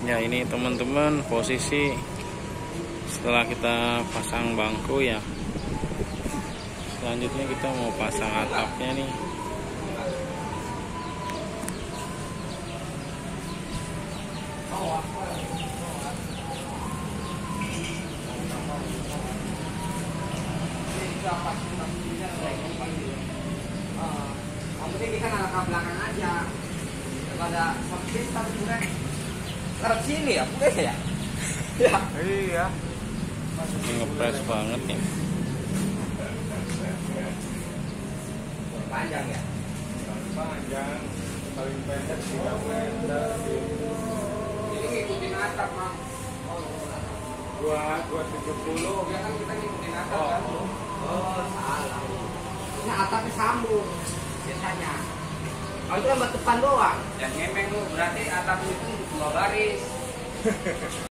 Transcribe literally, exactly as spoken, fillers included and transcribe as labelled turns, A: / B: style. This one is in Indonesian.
A: Ya ini teman-teman posisi setelah kita pasang bangku ya. Selanjutnya kita mau pasang atapnya nih.
B: Yang penting kita nggak ke belakang aja. Pada seperti tapi kurang. Lewat sini ya, boleh ya? Ya.
C: Iya.
A: Ini ngepres banget nih.
B: Panjang ya?
C: Panjang, paling pendek tiga meter.
B: Ini ngikutin atap, Mang.
C: Dua, dua tujuh puluh.
B: Ya kan kita ngikutin atap
C: Oh.
B: kan? Oh, salah. Ini atapnya sambung. Biasanya. Kalau itu kan buat depan doang. Yang ngemeng lu berarti atap itu dua baris.